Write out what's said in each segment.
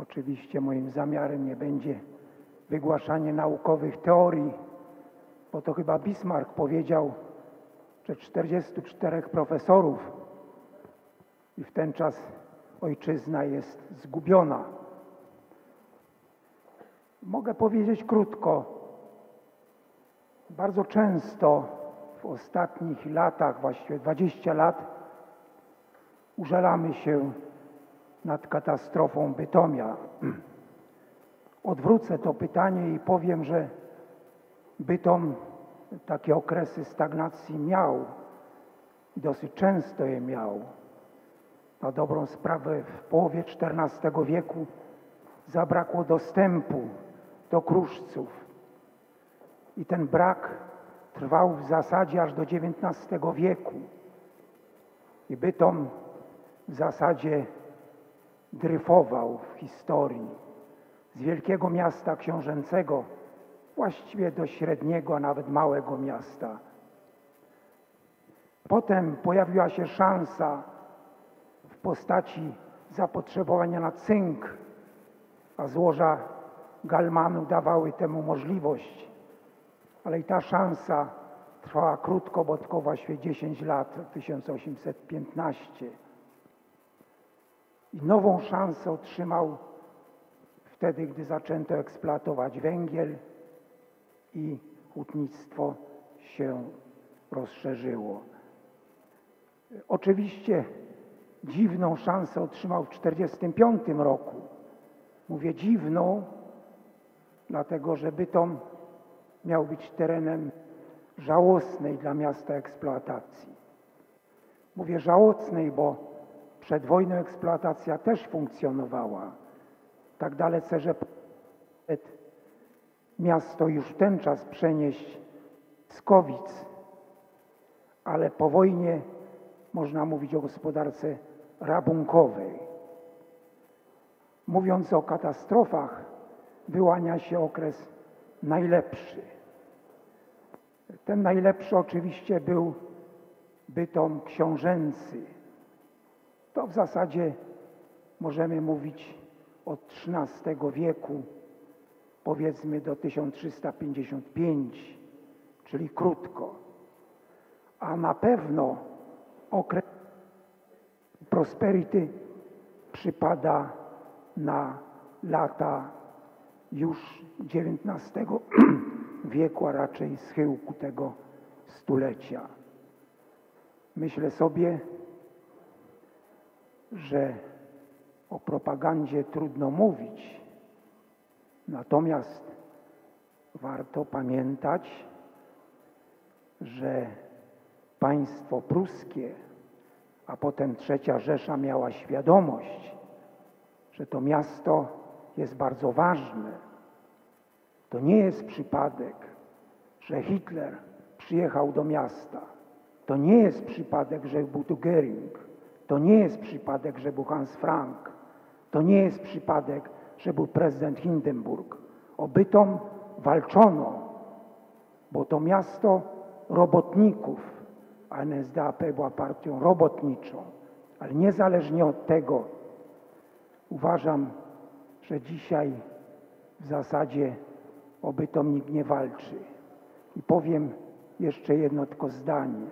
Oczywiście moim zamiarem nie będzie wygłaszanie naukowych teorii, bo to chyba Bismarck powiedział, że 44 profesorów i w ten czas ojczyzna jest zgubiona. Mogę powiedzieć krótko. Bardzo często w ostatnich latach, właściwie 20 lat, użalamy się nad katastrofą Bytomia. Odwrócę to pytanie i powiem, że Bytom takie okresy stagnacji miał i dosyć często je miał. Na dobrą sprawę w połowie XIV wieku zabrakło dostępu do kruszców i ten brak trwał w zasadzie aż do XIX wieku. I Bytom w zasadzie dryfował w historii z wielkiego miasta książęcego właściwie do średniego, a nawet małego miasta. Potem pojawiła się szansa w postaci zapotrzebowania na cynk, a złoża galmanu dawały temu możliwość. Ale i ta szansa trwała krótko, bo tylko właściwie 10 lat, 1815. I nową szansę otrzymał wtedy, gdy zaczęto eksploatować węgiel i hutnictwo się rozszerzyło. Oczywiście dziwną szansę otrzymał w 1945 roku. Mówię dziwną, dlatego że Bytom miał być terenem żałosnej dla miasta eksploatacji. Mówię żałosnej, bo przed wojną eksploatacja też funkcjonowała. Tak dalece, że miasto już w ten czas przenieść z Kowic, ale po wojnie można mówić o gospodarce rabunkowej. Mówiąc o katastrofach, wyłania się okres najlepszy. Ten najlepszy oczywiście był Bytom książęcy. To w zasadzie możemy mówić od XIII wieku, powiedzmy do 1355, czyli krótko. A na pewno okres prosperity przypada na lata już XIX wieku, a raczej schyłku tego stulecia. Myślę sobie, że o propagandzie trudno mówić, natomiast warto pamiętać, że państwo pruskie, a potem III Rzesza miała świadomość, że to miasto jest bardzo ważne. To nie jest przypadek, że Hitler przyjechał do miasta. To nie jest przypadek, że był tu Göring. To nie jest przypadek, że był Hans Frank. To nie jest przypadek, że był prezydent Hindenburg. O Bytom walczono, bo to miasto robotników, a NSDAP była partią robotniczą. Ale niezależnie od tego uważam, że dzisiaj w zasadzie o Bytom nikt nie walczy. I powiem jeszcze jedno tylko zdanie.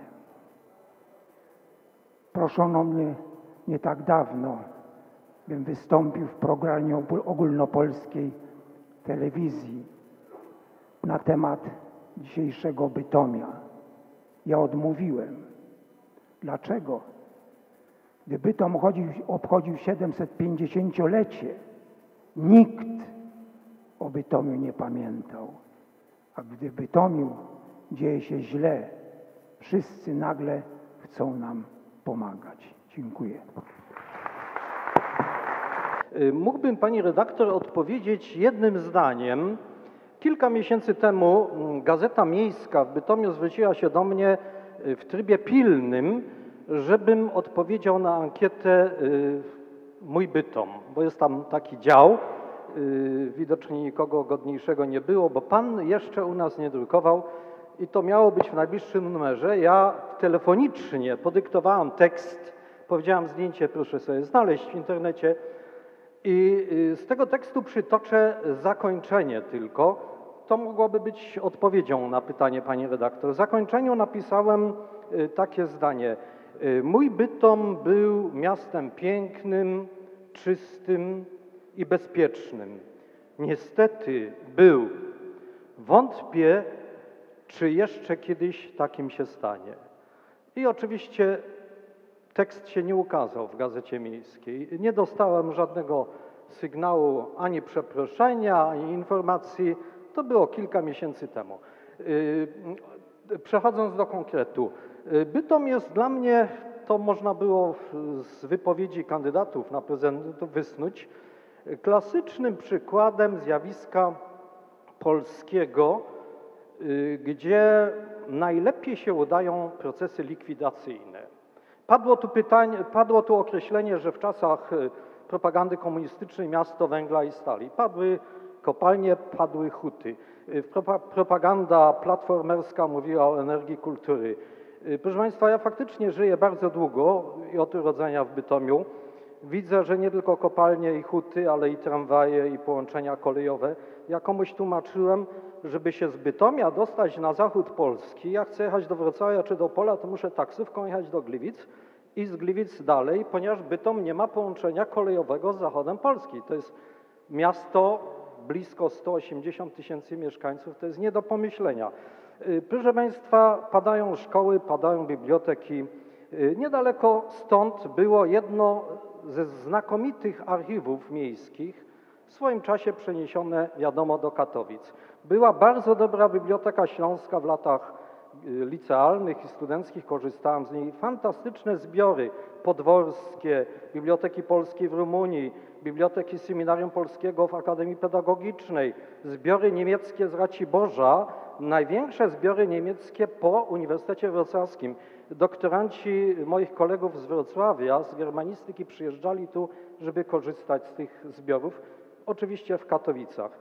Proszono mnie nie tak dawno, bym wystąpił w programie ogólnopolskiej telewizji na temat dzisiejszego Bytomia. Ja odmówiłem. Dlaczego? Gdy Bytom obchodził 750-lecie, nikt o Bytomiu nie pamiętał. A gdy w Bytomiu dzieje się źle, wszyscy nagle chcą nam pomagać. Dziękuję. Mógłbym pani redaktor odpowiedzieć jednym zdaniem. Kilka miesięcy temu Gazeta Miejska w Bytomiu zwróciła się do mnie w trybie pilnym, żebym odpowiedział na ankietę Mój Bytom, bo jest tam taki dział. Widocznie nikogo godniejszego nie było, bo pan jeszcze u nas nie drukował i to miało być w najbliższym numerze. Ja telefonicznie podyktowałem tekst, powiedziałem zdjęcie, proszę sobie znaleźć w internecie I z tego tekstu przytoczę zakończenie tylko. To mogłoby być odpowiedzią na pytanie pani redaktor. W zakończeniu napisałem takie zdanie. Mój Bytom był miastem pięknym, czystym i bezpiecznym. Niestety był. Wątpię, czy jeszcze kiedyś takim się stanie. I oczywiście tekst się nie ukazał w Gazecie Miejskiej. Nie dostałem żadnego sygnału, ani przeproszenia, ani informacji. To było kilka miesięcy temu. Przechodząc do konkretu. Bytom jest dla mnie, to można było z wypowiedzi kandydatów na prezydentów wysnuć, klasycznym przykładem zjawiska polskiego, gdzie najlepiej się udają procesy likwidacyjne. Padło tu określenie, że w czasach propagandy komunistycznej miasto węgla i stali. Padły kopalnie, padły huty. Propaganda platformerska mówiła o energii kultury. Proszę Państwa, ja faktycznie żyję bardzo długo i od urodzenia w Bytomiu. Widzę, że nie tylko kopalnie i huty, ale i tramwaje i połączenia kolejowe. Ja komuś tłumaczyłem, żeby się z Bytomia dostać na zachód Polski, jak chcę jechać do Wrocławia czy do Opola, to muszę taksówką jechać do Gliwic i z Gliwic dalej, ponieważ Bytom nie ma połączenia kolejowego z zachodem Polski. To jest miasto blisko 180 000 mieszkańców, to jest nie do pomyślenia. Proszę Państwa, padają szkoły, padają biblioteki. Niedaleko stąd było jedno ze znakomitych archiwów miejskich, w swoim czasie przeniesione, wiadomo, do Katowic. Była bardzo dobra Biblioteka Śląska w latach licealnych i studenckich, korzystałem z niej. Fantastyczne zbiory podworskie, Biblioteki Polskiej w Rumunii, Biblioteki Seminarium Polskiego w Akademii Pedagogicznej, zbiory niemieckie z Raciborza, największe zbiory niemieckie po Uniwersytecie Wrocławskim. Doktoranci moich kolegów z Wrocławia, z germanistyki przyjeżdżali tu, żeby korzystać z tych zbiorów, oczywiście w Katowicach.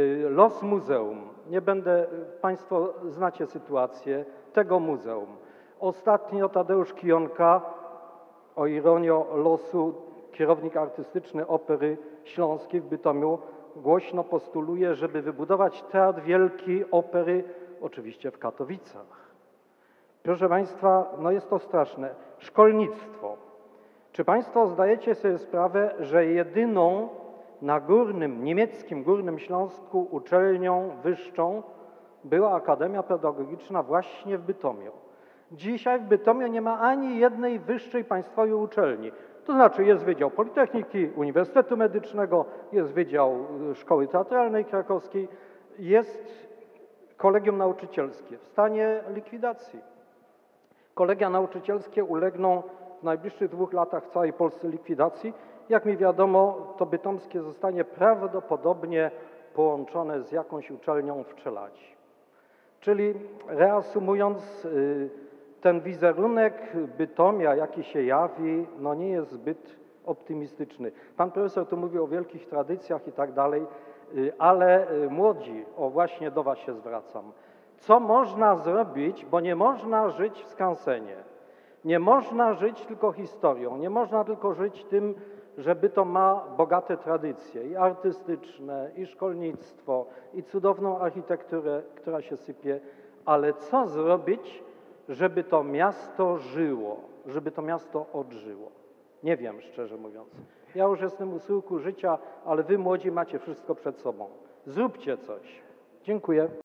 Los muzeum. Nie będę, Państwo znacie sytuację tego muzeum. Ostatnio Tadeusz Kijonka, o ironio losu, kierownik artystyczny Opery Śląskiej w Bytomiu, głośno postuluje, żeby wybudować Teatr Wielki Opery, oczywiście w Katowicach. Proszę Państwa, no jest to straszne. Szkolnictwo. Czy Państwo zdajecie sobie sprawę, że jedyną na niemieckim Górnym Śląsku uczelnią wyższą była Akademia Pedagogiczna właśnie w Bytomiu? Dzisiaj w Bytomiu nie ma ani jednej wyższej państwowej uczelni. To znaczy jest Wydział Politechniki, Uniwersytetu Medycznego, jest Wydział Szkoły Teatralnej Krakowskiej, jest Kolegium Nauczycielskie w stanie likwidacji. Kolegia nauczycielskie ulegną w najbliższych 2 latach w całej Polsce likwidacji. Jak mi wiadomo, to bytomskie zostanie prawdopodobnie połączone z jakąś uczelnią w Czeladzi. Czyli reasumując, ten wizerunek Bytomia, jaki się jawi, no nie jest zbyt optymistyczny. Pan profesor tu mówił o wielkich tradycjach i tak dalej, ale młodzi, o właśnie do Was się zwracam. Co można zrobić, bo nie można żyć w skansenie. Nie można żyć tylko historią, nie można tylko żyć tym, że Bytom ma bogate tradycje i artystyczne, i szkolnictwo, i cudowną architekturę, która się sypie, ale co zrobić, żeby to miasto żyło, żeby to miasto odżyło? Nie wiem, szczerze mówiąc. Ja już jestem u schyłku życia, ale Wy młodzi macie wszystko przed sobą. Zróbcie coś. Dziękuję.